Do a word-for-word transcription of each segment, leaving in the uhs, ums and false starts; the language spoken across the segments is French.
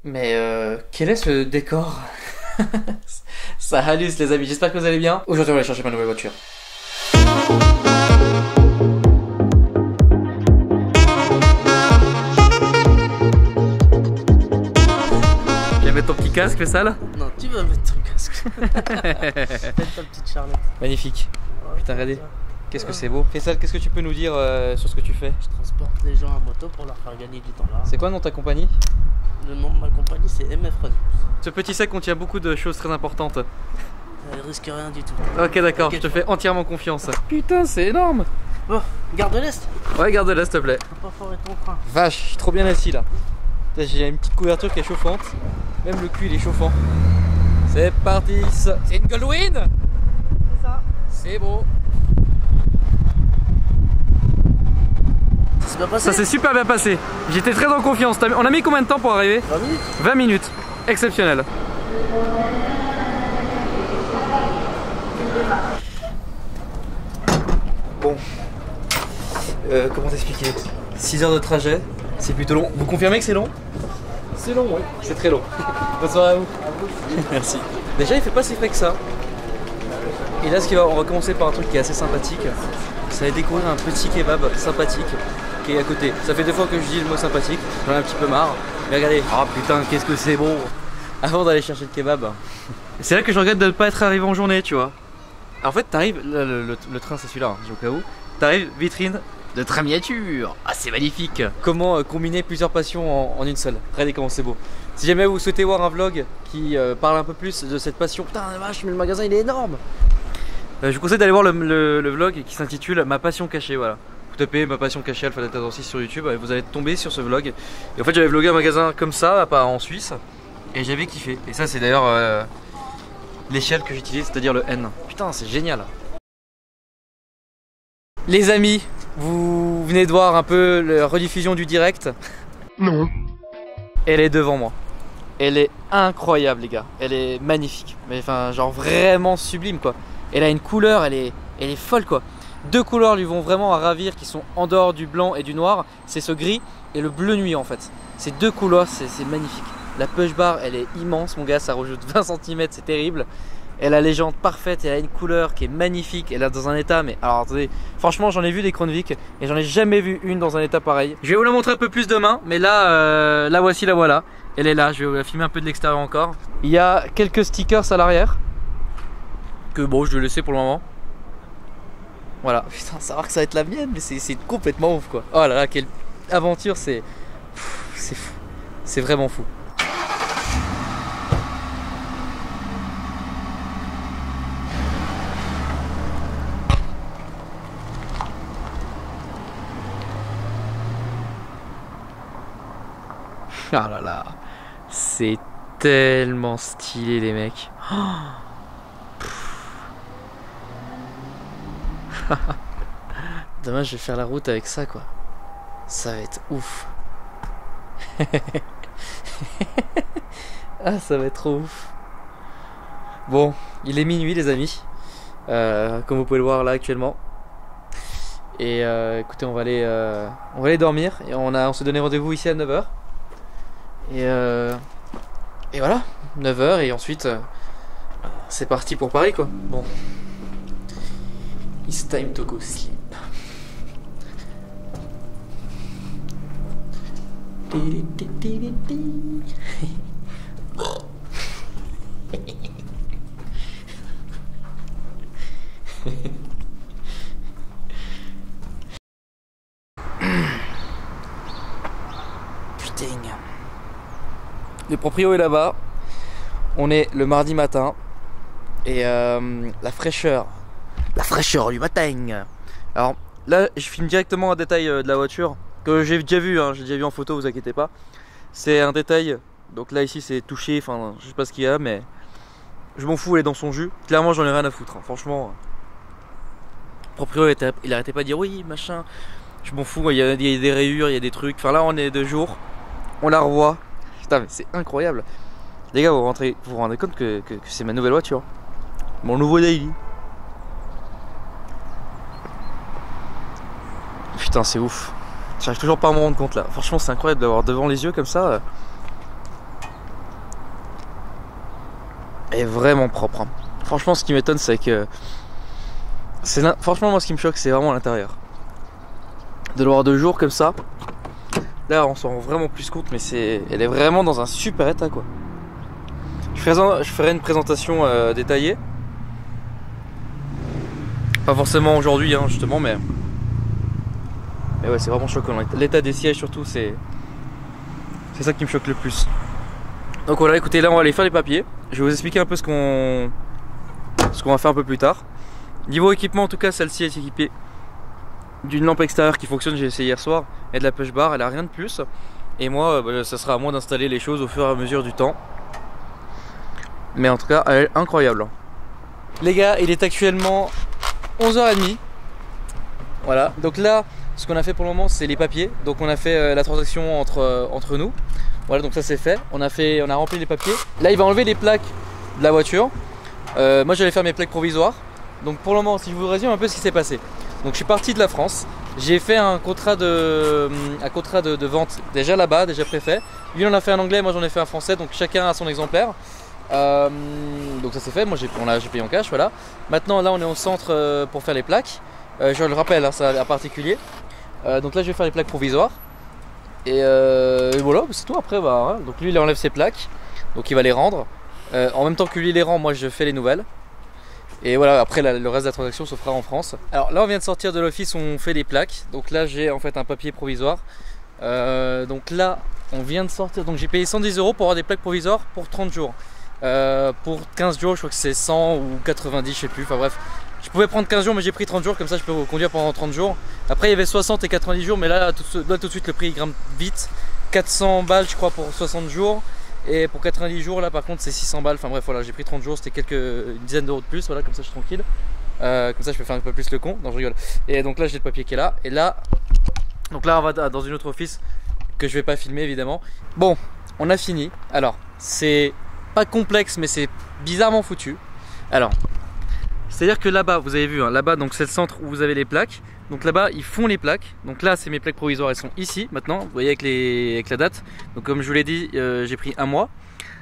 Mais euh, quel est ce décor? Ça halluce les amis, j'espère que vous allez bien. Aujourd'hui on va aller chercher ma nouvelle voiture. Tu vas mettre ton petit casque, fais ça là? Non, tu vas mettre ton casque. Fais ta petite Charlotte. Magnifique. Putain, regardez. Qu'est-ce que c'est beau. Faisal, qu'est-ce que tu peux nous dire euh, sur ce que tu fais? Je transporte les gens à moto pour leur faire gagner du temps là. C'est quoi le nom de ta compagnie? Le nom de ma compagnie c'est M F Run. Ce petit sac contient beaucoup de choses très importantes. Elle risque rien du tout. Ok d'accord, je te fais entièrement confiance. Putain, c'est énorme. Bon, garde l'Est. Ouais, garde là s'il te plaît. Faut pas foirer ton train. Vache, je suis trop bien assis là. J'ai une petite couverture qui est chauffante. Même le cul il est chauffant. C'est parti. C'est une Goldwyn. C'est ça. C'est beau. Ça s'est bien passé. Ça s'est super bien passé. J'étais très en confiance. On a mis combien de temps pour arriver? vingt minutes. vingt minutes. Exceptionnel. Bon. Euh, comment t'expliquer? six heures de trajet. C'est plutôt long. Vous confirmez que c'est long? C'est long, oui. C'est très long. Bonne soirée à vous. Merci. Déjà, il fait pas si frais que ça. Et là, ce qui va, on va commencer par un truc qui est assez sympathique. Ça va découvrir un petit kebab sympathique qui est à côté. Ça fait deux fois que je dis le mot sympathique. J'en ai un petit peu marre. Mais regardez. Oh putain, qu'est-ce que c'est bon. Avant d'aller chercher le kebab. C'est là que je regrette de ne pas être arrivé en journée, tu vois. En fait, t'arrives, le, le, le, le train c'est celui-là, hein, au cas où. T'arrives, vitrine de train miniature. Ah, c'est magnifique. Comment euh, combiner plusieurs passions en, en une seule. Regardez comment c'est beau. Si jamais vous souhaitez voir un vlog qui euh, parle un peu plus de cette passion. Putain, la vache, mais le magasin il est énorme. Euh, je vous conseille d'aller voir le, le, le vlog qui s'intitule Ma passion cachée. Voilà. Vous tapez Ma passion cachée Alpha Delta Dorsis sur YouTube et vous allez tomber sur ce vlog. Et en fait, j'avais vlogué un magasin comme ça, pas en Suisse. Et j'avais kiffé. Et ça, c'est d'ailleurs euh, l'échelle que j'utilise, c'est-à-dire le N. Putain, c'est génial. Les amis, vous venez de voir un peu la rediffusion du direct. Non. Elle est devant moi. Elle est incroyable, les gars. Elle est magnifique. Mais enfin, genre vraiment sublime, quoi. Elle a une couleur, elle est, elle est folle, quoi. Deux couleurs lui vont vraiment à ravir qui sont en dehors du blanc et du noir. C'est ce gris et le bleu nuit, en fait. Ces deux couleurs, c'est magnifique. La push bar, elle est immense, mon gars. Ça rajoute vingt centimètres, c'est terrible. Elle a les jantes parfaites, elle a une couleur qui est magnifique, elle est dans un état, mais alors attendez, franchement j'en ai vu des Kronvik et j'en ai jamais vu une dans un état pareil. Je vais vous la montrer un peu plus demain, mais là, euh, la voici, la voilà. Elle est là, je vais vous la filmer un peu de l'extérieur encore. Il y a quelques stickers à l'arrière, que bon, je vais laisser pour le moment. Voilà, putain, savoir que ça va être la mienne, mais c'est complètement ouf quoi. Oh là là, quelle aventure, c'est... C'est fou, c'est vraiment fou. Ah là là, c'est tellement stylé les mecs. Oh. Demain je vais faire la route avec ça quoi. Ça va être ouf. Ah ça va être trop ouf. Bon, il est minuit les amis. Euh, comme vous pouvez le voir là actuellement. Et euh, écoutez, on va aller, euh, on va aller dormir. Et on, a, on s'est donné rendez-vous ici à neuf heures. Et, euh, et voilà, neuf heures et ensuite euh, c'est parti pour Paris quoi. Bon, it's time to go sleep. Putain. Le proprio est là-bas. On est le mardi matin. Et euh, la fraîcheur. La fraîcheur du matin. Alors là, je filme directement un détail euh, de la voiture que j'ai déjà vu, hein, j'ai déjà vu en photo, vous inquiétez pas. C'est un détail. Donc là, ici, c'est touché. Enfin, je sais pas ce qu'il y a, mais je m'en fous, elle est dans son jus. Clairement, j'en ai rien à foutre. Hein. Franchement, le proprio, il, il arrêtait pas de dire oui, machin. Je m'en fous. Il y, a, il y a des rayures, il y a des trucs. Enfin, là, on est de jour. On la revoit. Putain, mais c'est incroyable. Les gars, vous rentrez, vous vous rendez compte que, que, que c'est ma nouvelle voiture. Mon nouveau daily. Putain, c'est ouf. J'arrive toujours pas à m'en rendre compte là. Franchement, c'est incroyable d'avoir devant les yeux comme ça. est vraiment propre. Hein. Franchement, ce qui m'étonne, c'est que... c'est franchement, moi, ce qui me choque, c'est vraiment l'intérieur. De le voir de jour comme ça. Là, on s'en rend vraiment plus compte, mais c'est, elle est vraiment dans un super état, quoi. Je ferai, je ferai une présentation euh, détaillée. Pas forcément aujourd'hui, hein, justement, mais... mais ouais, c'est vraiment choquant. L'état des sièges, surtout, c'est... c'est ça qui me choque le plus. Donc voilà, écoutez, là, on va aller faire les papiers. Je vais vous expliquer un peu ce qu'on ce qu'on va faire un peu plus tard. Niveau équipement, en tout cas, celle-ci est équipée d'une lampe extérieure qui fonctionne, j'ai essayé hier soir, et de la push bar, elle a rien de plus. Et moi, bah, ça sera à moi d'installer les choses au fur et à mesure du temps. Mais en tout cas, elle est incroyable. Les gars, il est actuellement onze heures trente. Voilà, donc là, ce qu'on a fait pour le moment, c'est les papiers. Donc on a fait euh, la transaction entre, euh, entre nous. Voilà, donc ça c'est fait. On a fait, on a rempli les papiers. Là, il va enlever les plaques de la voiture. Euh, moi, j'allais faire mes plaques provisoires. Donc pour le moment, si je vous résume un peu ce qui s'est passé. Donc je suis parti de la France. J'ai fait un contrat de, un contrat de, de vente déjà là-bas, déjà préfet. Lui, on a fait un anglais, moi j'en ai fait un français. Donc chacun a son exemplaire. Euh, donc ça c'est fait. Moi, j'ai payé en cash, voilà. Maintenant, là, on est au centre euh, pour faire les plaques. Euh, je le rappelle, hein, c'est à particulier. Euh, donc là, je vais faire les plaques provisoires. Et, euh, et voilà, c'est tout. Après, bah, hein. Donc lui, il enlève ses plaques. Donc il va les rendre. Euh, en même temps que lui les rend, moi je fais les nouvelles. Et voilà, après la, le reste de la transaction se fera en France. Alors là, on vient de sortir de l'office, on fait les plaques. Donc là, j'ai en fait un papier provisoire. Euh, donc là, on vient de sortir. Donc j'ai payé cent dix euros pour avoir des plaques provisoires pour trente jours. Euh, pour quinze jours, je crois que c'est cent ou quatre-vingt-dix, je sais plus. Enfin bref, je pouvais prendre quinze jours, mais j'ai pris trente jours. Comme ça, je peux conduire pendant trente jours. Après, il y avait soixante et quatre-vingt-dix jours, mais là, tout, là, tout de suite, le prix grimpe vite. quatre cents balles, je crois, pour soixante jours. Et pour quatre-vingt-dix jours, là par contre c'est six cents balles. Enfin bref, voilà, j'ai pris trente jours, c'était quelques une dizaine d'euros de plus. Voilà, comme ça je suis tranquille. Euh, comme ça je peux faire un peu plus le con. Non, je rigole. Et donc là j'ai le papier qui est là. Et là, donc là on va dans une autre office que je vais pas filmer évidemment. Bon, on a fini. Alors, c'est pas complexe, mais c'est bizarrement foutu. Alors, c'est-à-dire que là-bas, vous avez vu, hein, là-bas, donc c'est le centre où vous avez les plaques. Donc là-bas, ils font les plaques. Donc là, c'est mes plaques provisoires, elles sont ici maintenant. Vous voyez avec, les, avec la date. Donc comme je vous l'ai dit, euh, j'ai pris un mois.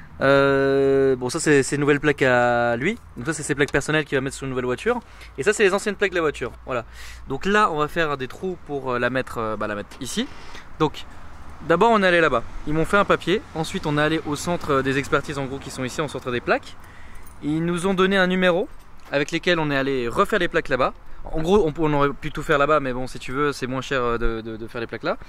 Euh, bon, ça c'est ses nouvelles plaques à lui. Donc ça, c'est ses plaques personnelles qu'il va mettre sur une nouvelle voiture. Et ça, c'est les anciennes plaques de la voiture. Voilà. Donc là, on va faire des trous pour la mettre, euh, bah, la mettre ici. Donc d'abord, on est allé là-bas. Ils m'ont fait un papier. Ensuite, on est allé au centre des expertises, en gros, qui sont ici, au centre des plaques. Ils nous ont donné un numéro avec lesquels on est allé refaire les plaques là-bas. En gros, on, on aurait pu tout faire là-bas, mais bon, si tu veux, c'est moins cher de, de, de faire les plaques là.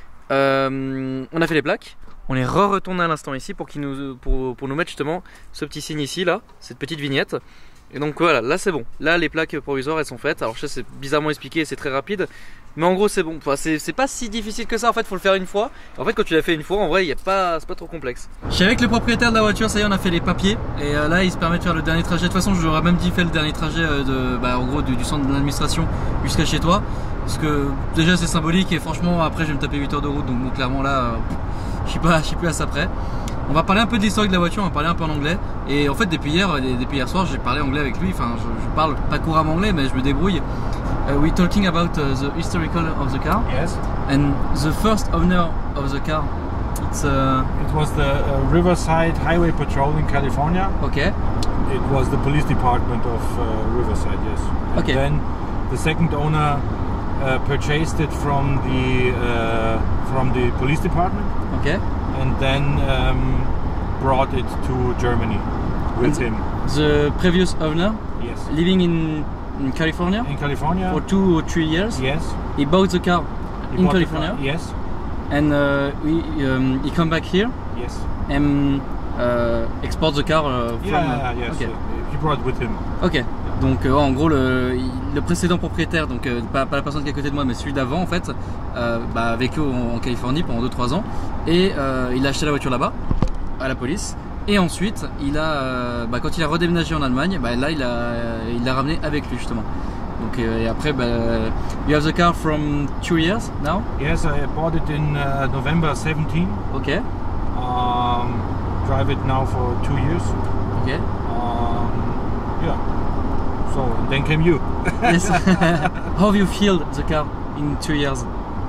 Euh, on a fait les plaques. On est re-retourné à l'instant ici pour, qu'ils nous, pour, pour nous mettre justement ce petit signe ici, là, cette petite vignette. Et donc voilà, là c'est bon. Là, les plaques provisoires, elles sont faites. Alors je sais, c'est bizarrement expliqué, c'est très rapide. Mais en gros, c'est bon. Enfin, c'est pas si difficile que ça. En fait, faut le faire une fois. En fait, quand tu l'as fait une fois, en vrai, y a pas, c'est pas trop complexe. Je suis avec le propriétaire de la voiture. Ça y est, on a fait les papiers. Et euh, là, il se permet de faire le dernier trajet. De toute façon, je l'aurais même dit fait le dernier trajet euh, de, bah, en gros, du, du centre de l'administration jusqu'à chez toi. Parce que déjà, c'est symbolique. Et franchement, après, je vais me taper huit heures de route. Donc, bon, clairement, là, euh, je suis pas, je suis plus à ça près. On va parler un peu de l'historique de la voiture, on va parler un peu en anglais. Et en fait, depuis hier, depuis hier soir, j'ai parlé anglais avec lui. Enfin, je, je parle pas couramment anglais, mais je me débrouille. Uh, we're talking about uh, the historical of the car. Yes. And the first owner of the car, it's uh, it was the uh, Riverside Highway Patrol in California. Okay. It was the police department of uh, Riverside, yes. And okay. Then the second owner uh, purchased it from the uh, from the police department. Okay. And then um, brought it to Germany with and him. The previous owner, yes, living in, in California. In California for two or three years. Yes. He bought the car he in California. Car. Yes. And uh, we, um, he come back here. Yes. And uh, export the car uh, from. Yeah, yes. Okay. He brought with him. Ok. Donc euh, en gros le, le précédent propriétaire, donc euh, pas, pas la personne qui est à côté de moi mais celui d'avant en fait, euh, bah, a vécu en, en Californie pendant deux trois ans et euh, il a acheté la voiture là-bas à la police et ensuite il a, euh, bah, quand il a redéménagé en Allemagne, bah, là il a il l'a ramené avec lui justement. Donc euh, et après bah, you have the car from two years now? Yes, I bought it in uh, November seventeenth. Okay. Um, drive it now for two years. Okay. Um, yeah. So then came you. Yes. How have you feel the car in two years?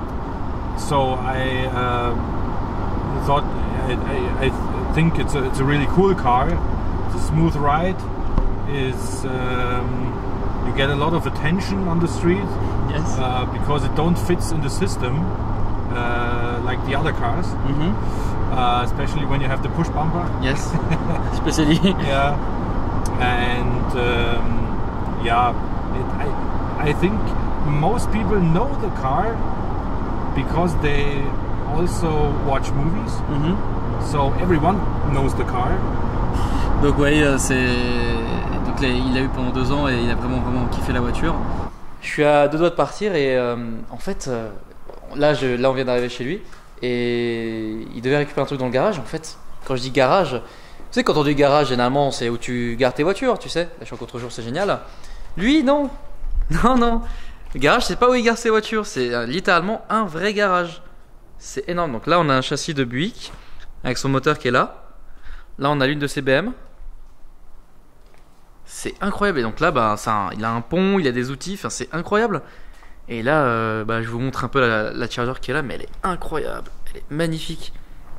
So I uh, thought I, I, I think it's a, it's a really cool car. the smooth ride is um, you get a lot of attention on the street. Yes. Uh, because it don't fits in the system uh, like the other cars. Mm-hmm. Uh, especially when you have the push bumper. Yes. Especially. Yeah. And um, yeah, it, I I think most people know the car because they also watch movies. Mm-hmm. So everyone knows the car. Donc ouais, euh, c'est donc là, il l'a eu pendant deux ans et il a vraiment vraiment kiffé la voiture. Je suis à deux doigts de partir et euh, en fait euh, là je là on vient d'arriver chez lui et il devait récupérer un truc dans le garage. En fait, quand je dis garage, tu sais quand on dit garage généralement c'est où tu gares tes voitures, tu sais. La chambre contre-jour c'est génial. Lui non, non non. Le garage c'est pas où il gare ses voitures, c'est euh, littéralement un vrai garage. C'est énorme. Donc là on a un châssis de Buick avec son moteur qui est là. Là on a l'une de ses B M. C'est incroyable. Et donc là bah, un, il a un pont, il a des outils, enfin, c'est incroyable. Et là euh, bah, je vous montre un peu la, la Charger qui est là, mais elle est incroyable, elle est magnifique.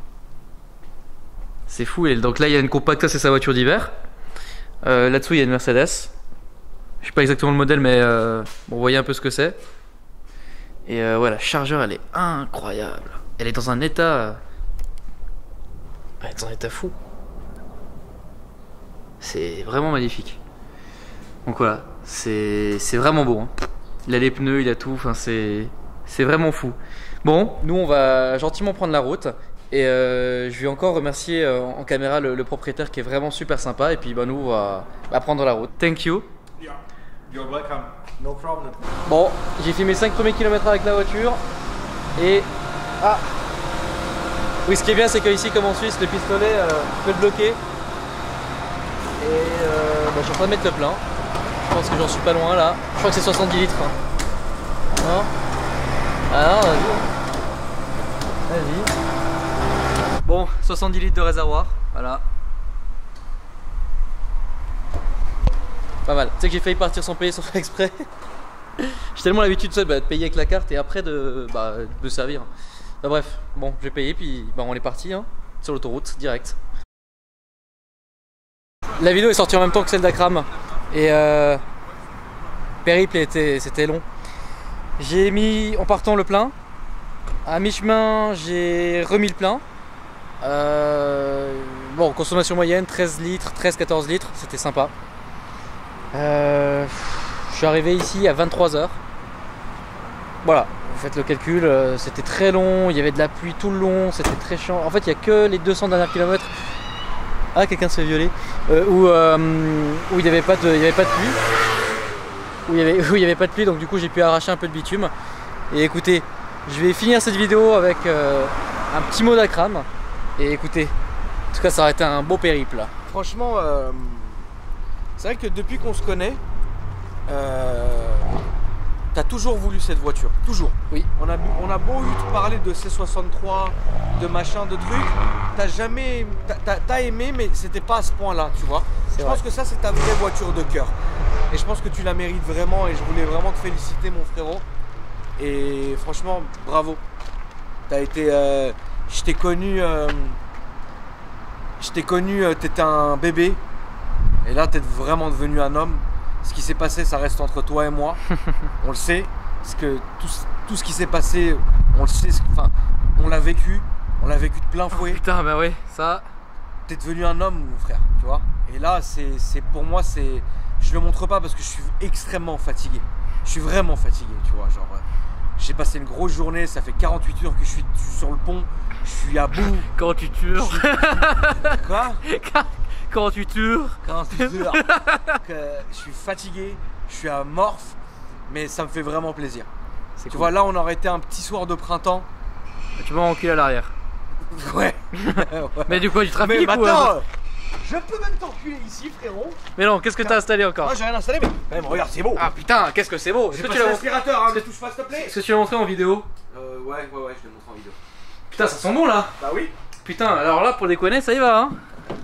C'est fou. Et donc là il y a une compacta, c'est sa voiture d'hiver. euh, Là dessous il y a une Mercedes. Je sais pas exactement le modèle mais euh, bon, vous voyez un peu ce que c'est. Et euh, ouais, la Charger elle est incroyable. Elle est dans un état Elle est dans un état fou. C'est vraiment magnifique. Donc voilà, c'est vraiment beau. Hein. Il a les pneus, il a tout, enfin c'est vraiment fou. Bon, nous on va gentiment prendre la route. Et euh, je vais encore remercier euh, en caméra le, le propriétaire qui est vraiment super sympa. Et puis bah, nous on va, va prendre la route. Thank you. Yeah, you're welcome. No problem. Bon, j'ai fait mes cinq premiers kilomètres avec la voiture. Et... Ah oui, ce qui est bien c'est qu'ici comme en Suisse, le pistolet, euh, je peux le bloquer. Et euh, bah, je suis en train de mettre le plein. Je pense que j'en suis pas loin là. Je crois que c'est soixante-dix litres. Non? Ah non, vas-y. Vas-y. Bon, soixante-dix litres de réservoir. Voilà. Pas mal. Tu sais que j'ai failli partir sans payer, sans faire exprès. J'ai tellement l'habitude bah, de payer avec la carte et après de, bah, de servir. Bah, bref, bon, j'ai payé puis bah, on est parti hein, sur l'autoroute direct. La vidéo est sortie en même temps que celle d'Akram et euh, périple était c'était long. J'ai mis en partant le plein. À mi-chemin, j'ai remis le plein. Euh, bon, consommation moyenne treize litres, treize quatorze litres, c'était sympa. Euh, je suis arrivé ici à vingt-trois heures. Voilà, vous faites le calcul, c'était très long, il y avait de la pluie tout le long, c'était très chiant. En fait, il n'y a que les deux cents derniers kilomètres. Ah, quelqu'un se fait violer. Euh, où, euh, où il n'y avait pas de, il y avait pas de pluie. Où il y avait, où il y avait pas de pluie, donc du coup j'ai pu arracher un peu de bitume. Et écoutez, je vais finir cette vidéo avec euh, un petit mot d'Akram. Et écoutez, en tout cas ça aurait été un beau périple. Franchement, euh, c'est vrai que depuis qu'on se connaît, euh, t'as toujours voulu cette voiture, toujours. Oui. On a, on a beau eu te parler de C soixante-trois, de machin, de trucs, t'as jamais, t'as aimé, mais c'était pas à ce point-là, tu vois. Je vrai. pense que ça c'est ta vraie voiture de cœur. Et je pense que tu la mérites vraiment et je voulais vraiment te féliciter mon frérot. Et franchement, bravo. T'as été, euh, je t'ai connu, euh, je t'ai connu, euh, t'étais un bébé. Et là t'es vraiment devenu un homme. Ce qui s'est passé, ça reste entre toi et moi. On le sait. Parce que tout, tout ce qui s'est passé, on le sait. Enfin, on l'a vécu. On l'a vécu de plein fouet. Oh, putain, bah oui, ça. T'es devenu un homme, mon frère. Tu vois. Et là, c'est pour moi, c'est. Je le montre pas parce que je suis extrêmement fatigué. Je suis vraiment fatigué, tu vois. Genre, euh, j'ai passé une grosse journée. Ça fait quarante-huit heures que je suis sur le pont. Je suis à bout. Quand tu tues. Quoi? Quand tu tues. quarante-huit heures. euh, je suis fatigué, je suis amorphe, mais ça me fait vraiment plaisir. Tu cool. vois, là on aurait été un petit soir de printemps. Tu vas enculer à l'arrière. Ouais. ouais. Mais du coup, du trafic. Mais ou attends, euh... je peux même t'enculer ici, frérot. Mais non, qu'est-ce que t'as installé encore? Moi j'ai rien installé, mais quand même, regarde, c'est beau. Ah putain, qu'est-ce que c'est beau. Est-ce que tu l'as l'aspirateur, hein, ne touche pas, s'il te plaît. Est-ce que tu l'as montré en vidéo? Euh, ouais, ouais, ouais, je l'ai montré en vidéo. Putain, ça sent bon là. Bah oui. Putain, alors là, pour déconner, ça y va, hein.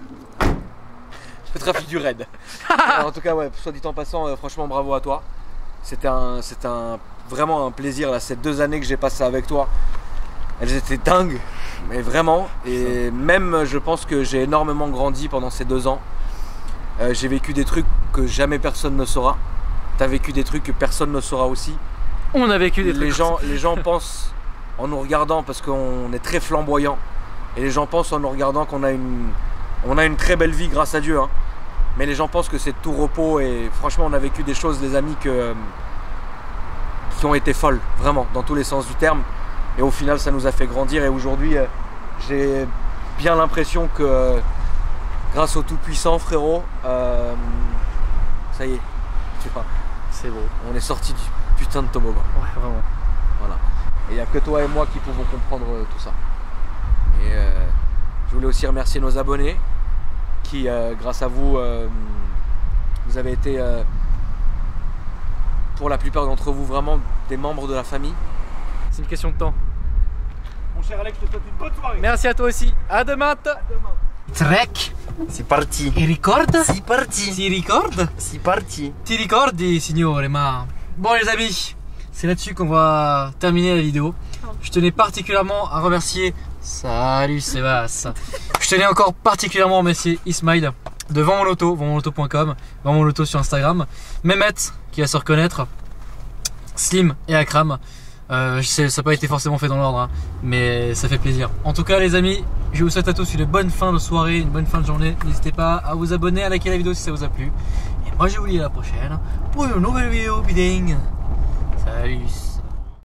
Le trafic du raid. En tout cas, ouais, soit dit en passant, euh, franchement, bravo à toi. C'était un, c'était un, vraiment un plaisir là. Ces deux années que j'ai passées avec toi, elles étaient dingues, mais vraiment. Et même, je pense que j'ai énormément grandi pendant ces deux ans. Euh, j'ai vécu des trucs que jamais personne ne saura. T'as vécu des trucs que personne ne saura aussi. On a vécu des trucs. Les gens, les gens pensent en nous regardant parce qu'on est très flamboyant. Et les gens pensent en nous regardant qu'on a une, on a une très belle vie grâce à Dieu. Hein. Mais les gens pensent que c'est tout repos. Et franchement, on a vécu des choses, les amis, que, euh, qui ont été folles. Vraiment, dans tous les sens du terme. Et au final, ça nous a fait grandir. Et aujourd'hui, euh, j'ai bien l'impression que... Euh, grâce au Tout-Puissant, frérot, euh, ça y est, tu vois, c'est beau. On est sorti du putain de toboggan. Ouais, vraiment. Voilà. Et il n'y a que toi et moi qui pouvons comprendre euh, tout ça. Et euh, je voulais aussi remercier nos abonnés qui, euh, grâce à vous, euh, vous avez été, euh, pour la plupart d'entre vous, vraiment des membres de la famille. C'est une question de temps. Mon cher Alex, je te souhaite une bonne soirée. Merci à toi aussi. À demain. À demain. Trek, c'est parti. Il ricorda? C'est parti. Si ricorda? C'est parti. Ti ricordi, signore, ma... Bon les amis, c'est là-dessus qu'on va terminer la vidéo. Je tenais particulièrement à remercier... Salut Sébastien. Je tenais encore particulièrement à remercier Ismail de Vends mon Loto, vends mon loto point com, Vends mon Loto sur Instagram, Mehmet qui va se reconnaître, Slim et Akram. Euh, je sais, ça n'a pas été forcément fait dans l'ordre, hein, mais ça fait plaisir. En tout cas les amis, je vous souhaite à tous une bonne fin de soirée, une bonne fin de journée. N'hésitez pas à vous abonner, à liker la vidéo si ça vous a plu. Et moi je vous dis à la prochaine pour une nouvelle vidéo bidding. Salut.